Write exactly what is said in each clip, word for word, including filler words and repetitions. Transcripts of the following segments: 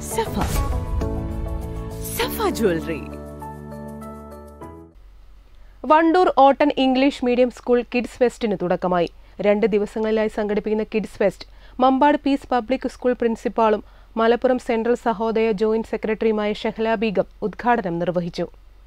സഫ Safa jewellery. Wandoor ഓട്ടൻ English medium school kids ഫെസ്റ്റിന് തുടക്കമായി. രണ്ട് ദിവസങ്ങളിലായി സംഘടിപ്പിക്കുന്ന kids fest Mampad peace public school പ്രിൻസിപ്പാളും മലപ്പുറം സെൻട്രൽ സഹോദയ ജോയിന്റ് സെക്രട്ടറിയുമായ ഷഹല ബീഗം ഉദ്ഘാടനം നിർവഹിച്ചു.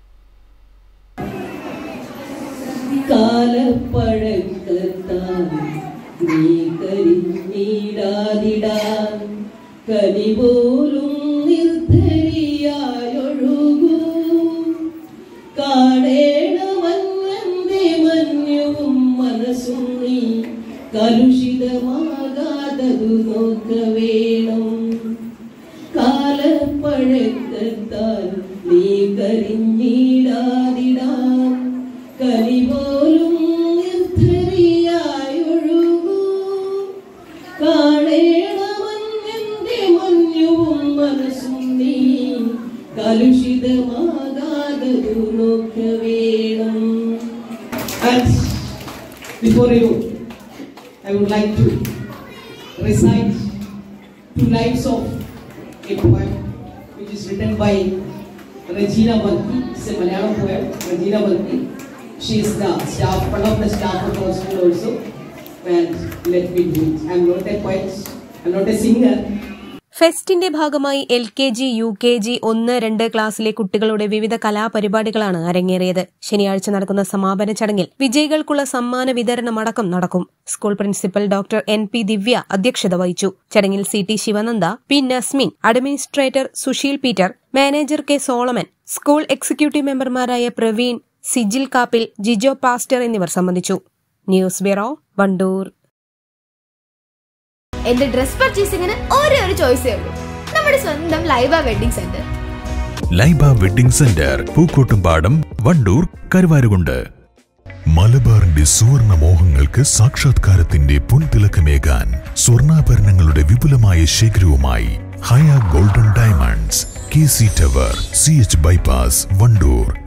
കലുഷിതമാകാതതു നോക്ക വേണം. കാലപ്പഴക്കത്താൽ നീ കരിഞ്ഞിടാതിടാൻ കനി പോലും നിർദ്ധരിയായൊഴുകൂ. കാണേണമെന്നെ മഞ്ഞുവും മനസ്സും നീ കലുഷിതമാകാതതു നോക്ക വേണം. Before you, I would like to recite two lines of a poem which is written by Regina Balki. It's a Malayalam poem. Regina Balki. She is the staff, one of the staff of our school also. And let me do it. I am not a poet. I am not a singer. ഫെസ്റ്റിന്റെ ഭാഗമായി L K G, U K G, ഒന്ന് രണ്ട് ക്ലാസ്സിലെ കുട്ടികളുടെ വിവിധ കലാപരിപാടികളാണ് അരങ്ങേറിയത്. ശനിയാഴ്ച നടക്കുന്ന സമാപന ചടങ്ങിൽ വിജയികൾക്കുള്ള സമ്മാന വിതരണമടക്കം നടക്കും. School principal doctor N P Divya അധ്യക്ഷത വഹിച്ചു. ചടങ്ങിൽ C T Sivananda, P Nasmin, administrator Susheel Peter, manager K Solomon, school executive മെമ്പർമാരായ പ്രവീൺ, സിജിൽ കാപ്പിൽ, ജിജോ പാസ്റ്റർ എന്നിവർ സംബന്ധിച്ചു. News bureau, Wandoor. എന്റെ ഡ്രസ് പർച്ചേസിംഗിന് ഒരേ ഒരു ചോയ്സേ ഉള്ളൂ, നമ്മുടെ സ്വന്തം Laiba wedding centre. Laiba wedding centre, Pookkottumpadam, Wandoor, Karuvarakundu. മലബാറിന്റെ സുവർണ മോഹങ്ങൾക്ക് സാക്ഷാത്കാരത്തിന്റെ പൊൻതിളക്കമേകാൻ സ്വർണ്ണാഭരണങ്ങളുടെ വിപുലമായ ശേഖരവുമായി Haya golden diamonds, K C tower, C H bypass, Wandoor.